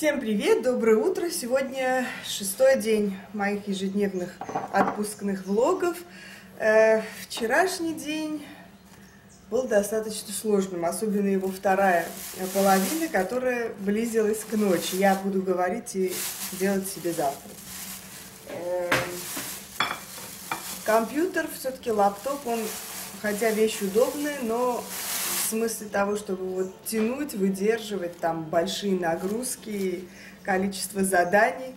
Всем привет, доброе утро! Сегодня 6-й день моих ежедневных отпускных влогов. Вчерашний день был достаточно сложным, особенно его вторая половина, которая близилась к ночи. Я буду говорить и делать себе завтрак. Компьютер, все-таки лаптоп, он, хотя вещь удобная, но в смысле того, чтобы вот тянуть, выдерживать там большие нагрузки, количество заданий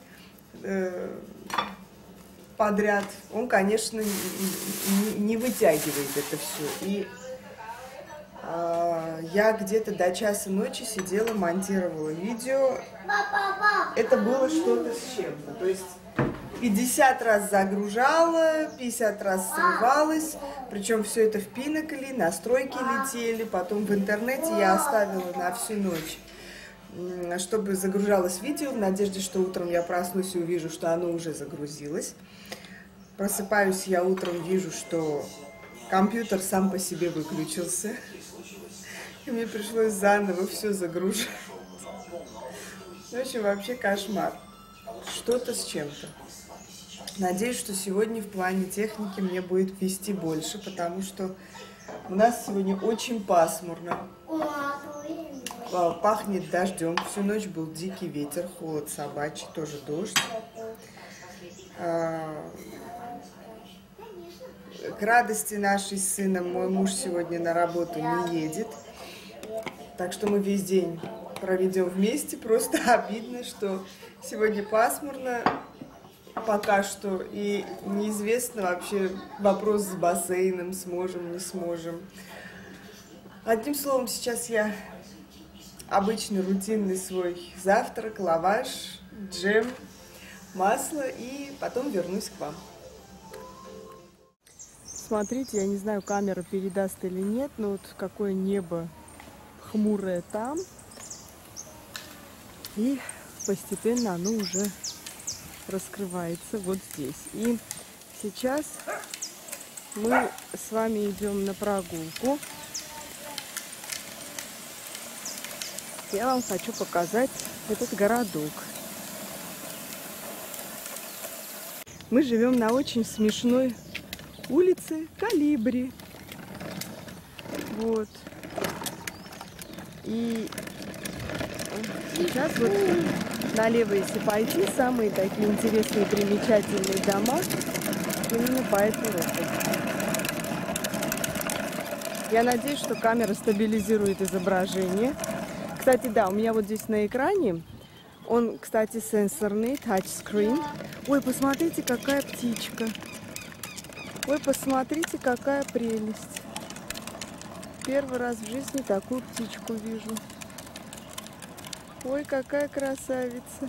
подряд, он, конечно, не вытягивает это все. И я где-то до часа ночи сидела, монтировала видео. Это было что-то с чем-то. То есть 50 раз загружала, 50 раз срывалась, причем все это в пинакле, настройки летели, потом в интернете я оставила на всю ночь, чтобы загружалось видео, в надежде, что утром я проснусь и увижу, что оно уже загрузилось. Просыпаюсь я утром, вижу, что компьютер сам по себе выключился, и мне пришлось заново все загружать. В общем, вообще кошмар. Что-то с чем-то. Надеюсь, что сегодня в плане техники мне будет вести больше, потому что у нас сегодня очень пасмурно. Пахнет дождем. Всю ночь был дикий ветер, холод собачий, тоже дождь. К радости нашей с сыном мой муж сегодня на работу не едет. Так что мы весь день проведем вместе. Просто обидно, что сегодня пасмурно. Пока что, и неизвестно вообще вопрос с бассейном, сможем, не сможем. Одним словом, сейчас я обычный рутинный свой завтрак, лаваш, джем, масло, и потом вернусь к вам. Смотрите, я не знаю, камера передаст или нет, но вот какое небо хмурое там, и постепенно оно уже раскрывается вот здесь. И сейчас мы с вами идем на прогулку. Я вам хочу показать этот городок. Мы живем на очень смешной улице Колибри. Вот. И сейчас вот налево, если пойти, самые такие интересные, примечательные дома именно по этой улице. Я надеюсь, что камера стабилизирует изображение. Кстати, да, у меня вот здесь на экране, он, кстати, сенсорный, тачскрин. Ой, посмотрите, какая птичка. Ой, посмотрите, какая прелесть. Первый раз в жизни такую птичку вижу. Ой, какая красавица.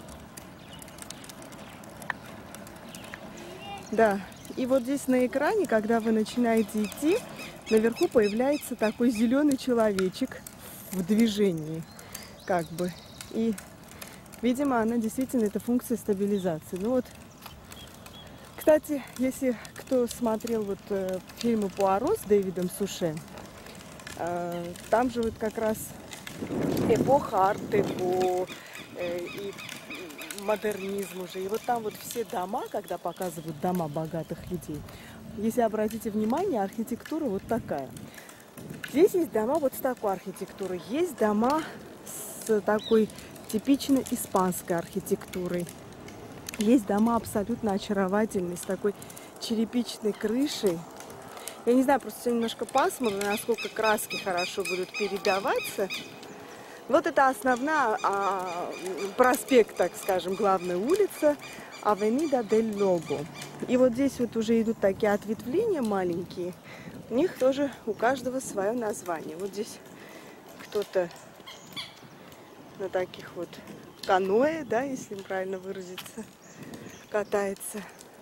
Да, и вот здесь на экране, когда вы начинаете идти, наверху появляется такой зеленый человечек в движении, как бы. И, видимо, она действительно, это функция стабилизации. Ну вот, кстати, если кто смотрел вот фильмы Пуаро с Дэвидом Суше, там же вот как раз эпоха арт-деко и модернизм уже. И вот там вот все дома, когда показывают дома богатых людей, если обратите внимание, архитектура вот такая. Здесь есть дома вот с такой архитектурой. Есть дома с такой типично испанской архитектурой. Есть дома абсолютно очаровательные, с такой черепичной крышей. Я не знаю, просто немножко пасмурно, насколько краски хорошо будут передаваться. Вот это основная проспект, так скажем, главная улица, Авенида дель Лобо. И вот здесь вот уже идут такие ответвления маленькие. У них тоже у каждого свое название. Вот здесь кто-то на таких вот каноэ, да, если правильно выразиться, катается.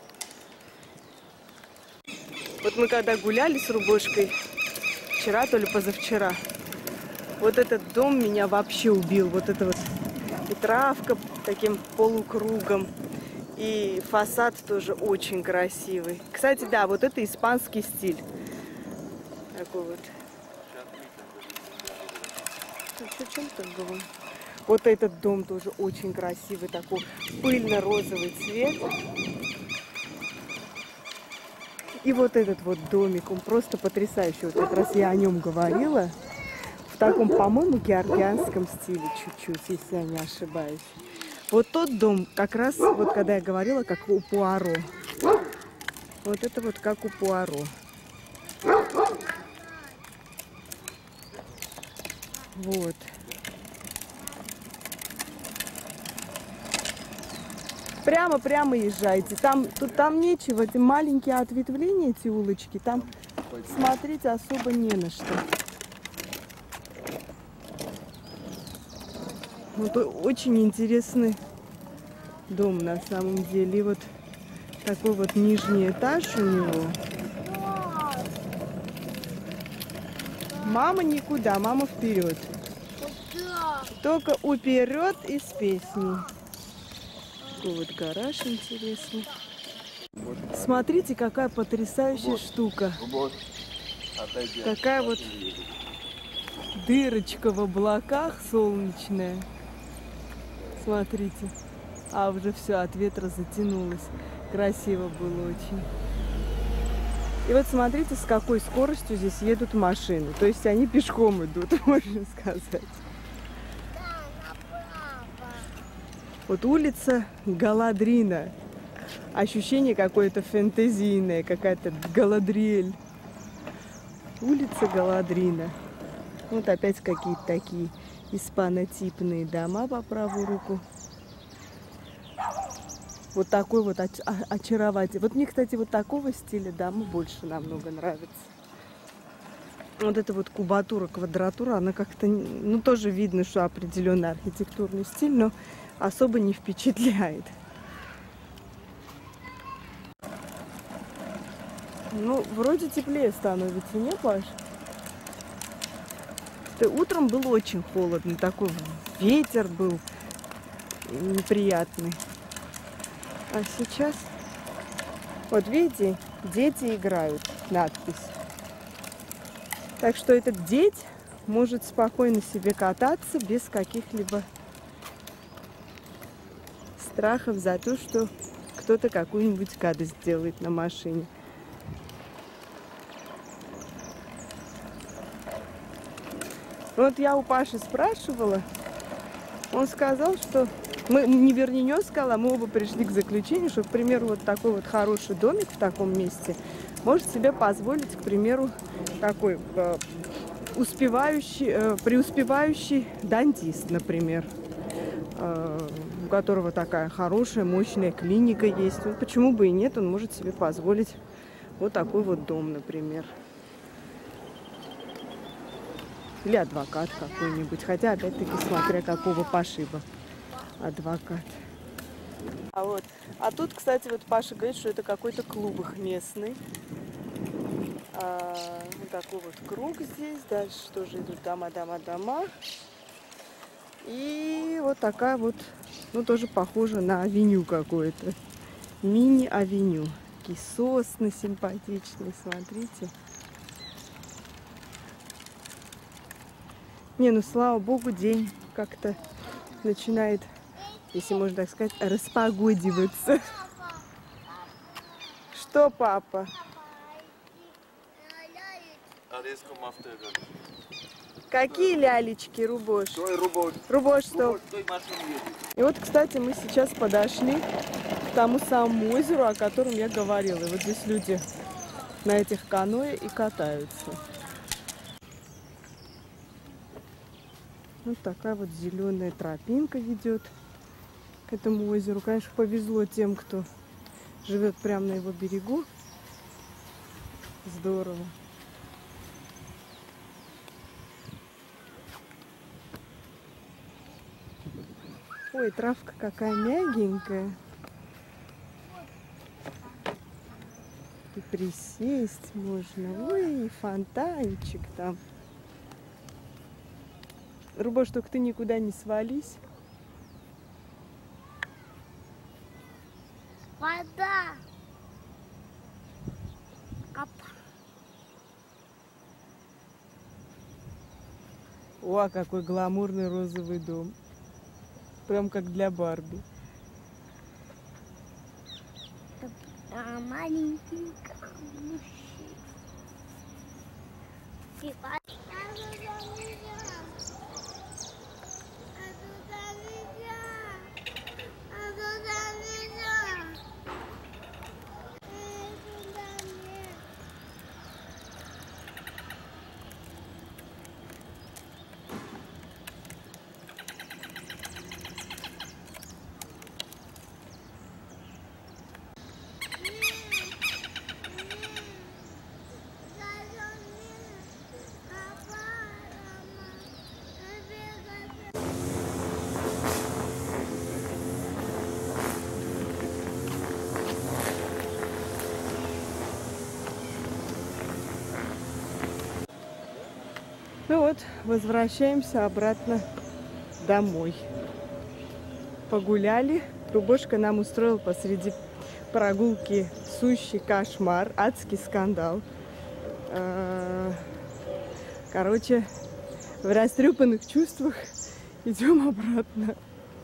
Вот мы когда гуляли с Рубошкой, вчера, то ли позавчера, вот этот дом меня вообще убил. Вот это вот и травка таким полукругом, и фасад тоже очень красивый. Кстати, да, вот это испанский стиль. Такой вот. А что, чем так было? Вот этот дом тоже очень красивый, такой пыльно-розовый цвет. И вот этот вот домик, он просто потрясающий. Вот как раз я о нем говорила. В таком, по-моему, георгианском стиле чуть-чуть, если я не ошибаюсь. Вот тот дом, как раз, вот когда я говорила, как у Пуаро. Вот это вот как у Пуаро. Вот. Прямо езжайте. Там нечего, эти маленькие ответвления, эти улочки, там смотреть особо не на что. Вот очень интересный дом на самом деле. И вот такой вот нижний этаж у него. Мама никуда, мама вперед. Только уперед и с песней. Такой вот гараж интересный. Смотрите, какая потрясающая штука. Такая вот дырочка в облаках солнечная. Смотрите. А уже все от ветра затянулось. Красиво было очень. И вот смотрите, с какой скоростью здесь едут машины. То есть они пешком идут, можно сказать. Вот улица Галадрина. Ощущение какое-то фэнтезийное, какая-то Галадриэль. Улица Галадрина. Вот опять какие-то такие испанотипные дома по правую руку. Вот такой вот очаровательный. Вот мне, кстати, вот такого стиля дома больше намного нравится. Вот эта вот кубатура, квадратура, она как-то, ну, тоже видно, что определенный архитектурный стиль, но особо не впечатляет. Ну, вроде теплее становится, не, Паш? Утром было очень холодно, такой ветер был неприятный. А сейчас, вот видите, дети играют, надпись. Так что этот деть может спокойно себе кататься без каких-либо страхов за то, что кто-то какую-нибудь гадость делает на машине. Вот я у Паши спрашивала, он сказал, что вернее, не он сказал, а мы оба пришли к заключению, что, к примеру, вот такой вот хороший домик в таком месте может себе позволить, к примеру, такой преуспевающий дантист, например, у которого такая хорошая, мощная клиника есть. Ну, почему бы и нет, он может себе позволить вот такой вот дом, например. Или адвокат какой-нибудь. Хотя, опять-таки, смотря какого пошиба адвокат. А тут, кстати, вот Паша говорит, что это какой-то клуб их местный. Вот такой вот круг здесь. Дальше тоже идут дома. И вот такая вот, ну, тоже похоже на авеню какое-то. Мини-авеню. Такие сосны симпатичные, смотрите. Не, ну, слава богу, день как-то начинает, если можно так сказать, распогодиваться. Что, папа? Какие лялечки, Рубош? Рубош, что? И вот, кстати, мы сейчас подошли к тому самому озеру, о котором я говорила. И вот здесь люди на этих каноэ и катаются. Вот такая вот зеленая тропинка ведет к этому озеру. Конечно, повезло тем, кто живет прямо на его берегу. Здорово. Ой, травка какая мягенькая. И присесть можно. Ой, фонтанчик там. Рубош, только ты никуда не свались. Вода. О, какой гламурный розовый дом. Прям как для Барби. Маленькие камушки. Ну вот, возвращаемся обратно домой. Погуляли. Рубошка нам устроил посреди прогулки сущий кошмар, адский скандал. Короче, в растрепанных чувствах идем обратно.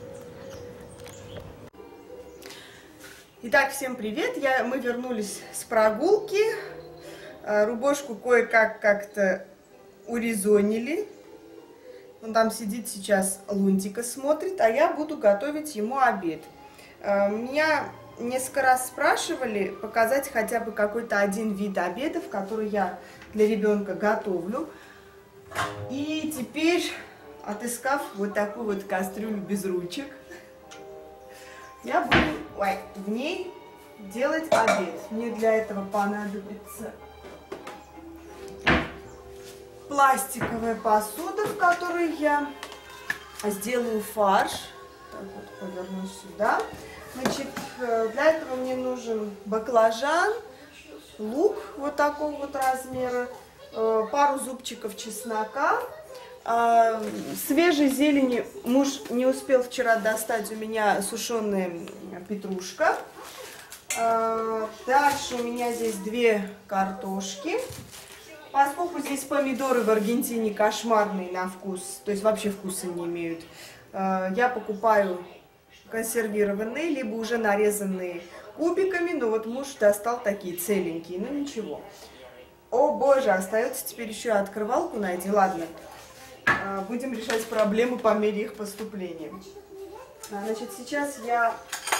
Итак, всем привет! Мы вернулись с прогулки. Рубошку кое-как как-то урезонили. Он там сидит сейчас, Лунтика смотрит, а я буду готовить ему обед. Меня несколько раз спрашивали показать хотя бы какой-то один вид обедов, который я для ребенка готовлю. И теперь, отыскав вот такую вот кастрюлю без ручек, я буду в ней делать обед. Мне для этого понадобится пластиковая посуда, в которой я сделаю фарш. Так вот, поверну сюда. Значит, для этого мне нужен баклажан, лук вот такого вот размера, пару зубчиков чеснока. Свежей зелени муж не успел вчера достать, у меня сушеная петрушка. Дальше у меня здесь 2 картошки. Поскольку здесь помидоры в Аргентине кошмарные на вкус, то есть вообще вкуса не имеют, я покупаю консервированные, либо уже нарезанные кубиками, но вот муж достал такие целенькие, но ничего. О боже, остается теперь еще открывалку найти, ладно, будем решать проблемы по мере их поступления. Значит, сейчас я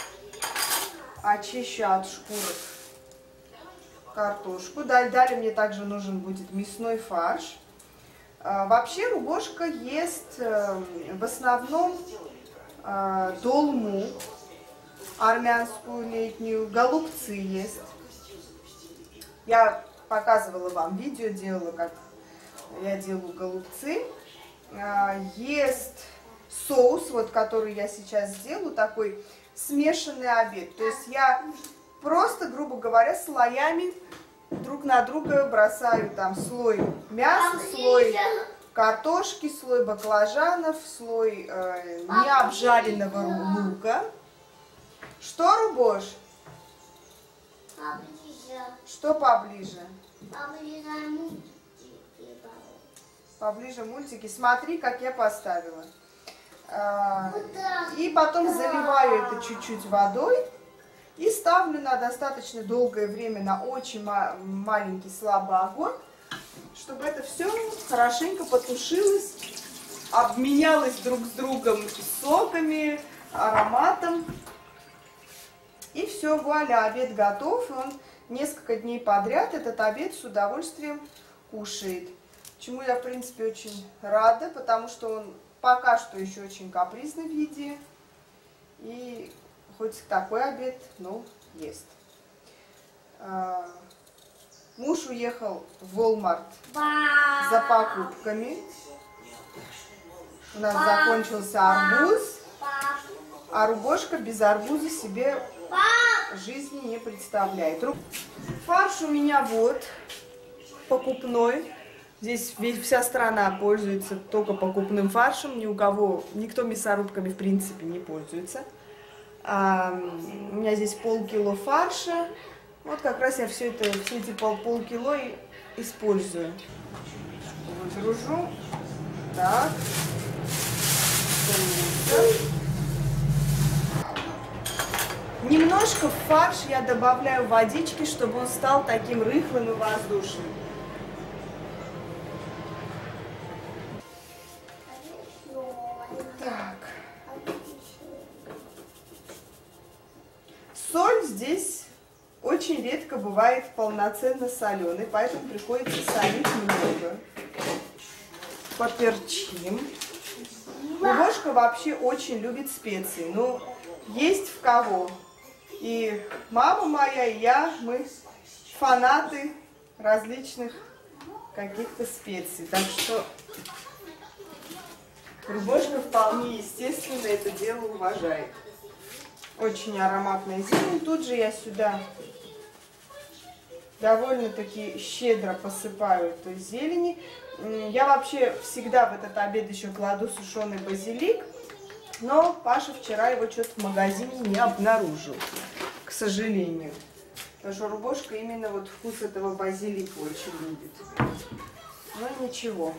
очищу от шкурок картошку. Далее мне также нужен будет мясной фарш. Вообще рубошка ест в основном долму армянскую летнюю, голубцы ест. Я показывала вам видео, делала, как я делаю голубцы. Ест соус, вот который я сейчас сделаю, такой смешанный обед. То есть я просто, грубо говоря, слоями друг на друга бросаю там слой мяса, слой картошки, слой баклажанов, слой необжаренного лука. Что, Рубош? Поближе. Что поближе? Поближе мультики. Поближе мультики. Смотри, как я поставила. И потом заливаю это чуть-чуть водой. И ставлю на достаточно долгое время на очень маленький слабый огонь, чтобы это все хорошенько потушилось, обменялось друг с другом соками, ароматом. И все, вуаля, обед готов. И он несколько дней подряд этот обед с удовольствием кушает. Чему я, в принципе, очень рада, потому что он пока что еще очень капризный в еде. И хоть такой обед, но ест. Муж уехал в Walmart за покупками. У нас закончился арбуз, а Рубошка без арбуза себе жизни не представляет. Фарш у меня вот покупной. Здесь вся страна пользуется только покупным фаршем. Никто мясорубками в принципе не пользуется. У меня здесь полкило фарша. Вот как раз я все эти полкило и использую. Выгружу. Так. Немножко в фарш я добавляю водички, чтобы он стал таким рыхлым и воздушным. Так. Соль здесь очень редко бывает полноценно соленой, поэтому приходится солить много. Поперчим. Лубошка вообще очень любит специи. Ну, есть в кого. И мама моя, и я, мы фанаты различных каких-то специй. Так что Лубошка вполне естественно это дело уважает. Очень ароматная зелень. Тут же я сюда довольно-таки щедро посыпаю этой зелени. Я вообще всегда в этот обед еще кладу сушеный базилик, но Паша вчера его что-то в магазине не обнаружил, к сожалению. Потому что Лубошка именно вот вкус этого базилика очень любит. Но ничего.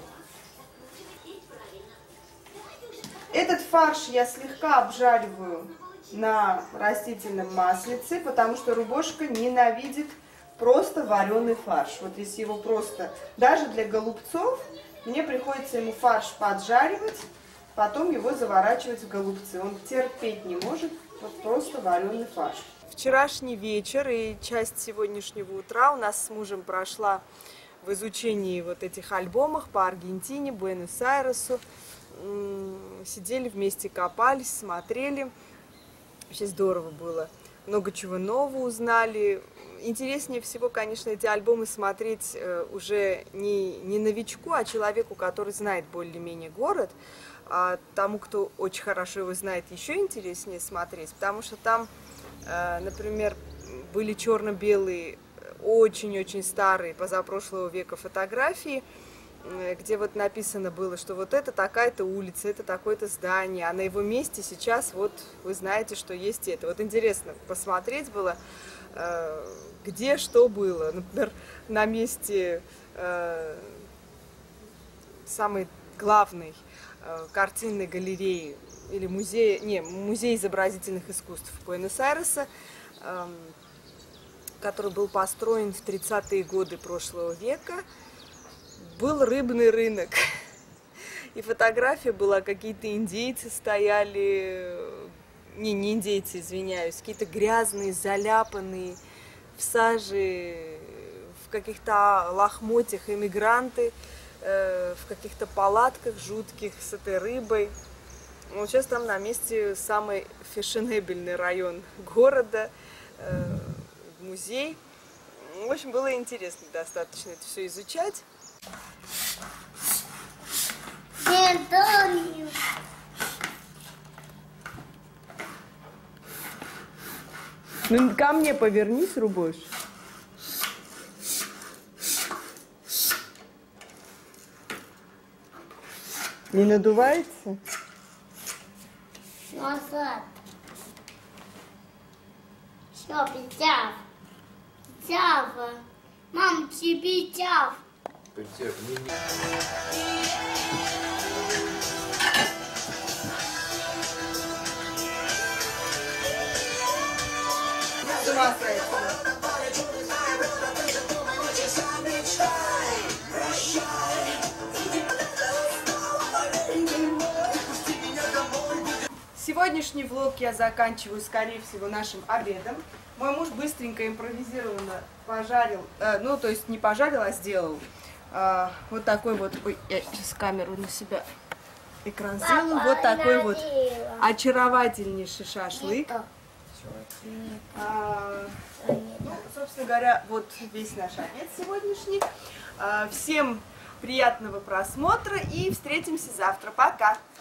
Этот фарш я слегка обжариваю на растительном маслице, потому что Лубошка ненавидит просто вареный фарш. Вот если его просто, даже для голубцов, мне приходится ему фарш поджаривать, потом его заворачивать в голубцы. Он терпеть не может вот просто вареный фарш. Вчерашний вечер и часть сегодняшнего утра у нас с мужем прошла в изучении вот этих альбомов по Аргентине, Буэнос-Айресу. Сидели вместе, копались, смотрели. Вообще здорово было. Много чего нового узнали. Интереснее всего, конечно, эти альбомы смотреть уже не новичку, а человеку, который знает более-менее город. А тому, кто очень хорошо его знает, еще интереснее смотреть, потому что там, например, были черно-белые, очень-очень старые, позапрошлого века фотографии, где вот написано было, что вот это такая-то улица, это такое-то здание, а на его месте сейчас вот вы знаете, что есть это. Вот интересно посмотреть было, где что было. Например, на месте самой главной картинной галереи или музей изобразительных искусств Буэнос-Айреса, который был построен в 30-е годы прошлого века, был рыбный рынок. И фотография была, какие-то индейцы стояли, не индейцы, извиняюсь, какие-то грязные, заляпанные, в саже, в каких-то лохмотьях иммигранты, в каких-то палатках жутких с этой рыбой. Вот сейчас там на месте самый фешенебельный район города, музей. В общем, было интересно достаточно это все изучать. Ну, ко мне повернись, Рубош. Не надувается? Назад. Все, пятяв. Пятява. Мам, тебе пятяв. Сегодняшний влог я заканчиваю, скорее всего, нашим обедом. Мой муж быстренько импровизированно пожарил, ну, то есть не пожарил, а сделал вот такой вот, ой, я сейчас камеру на себя экран сделаю, вот такой вот очаровательнейший шашлык. Ну, собственно говоря, вот весь наш обед сегодняшний. Всем приятного просмотра и встретимся завтра. Пока!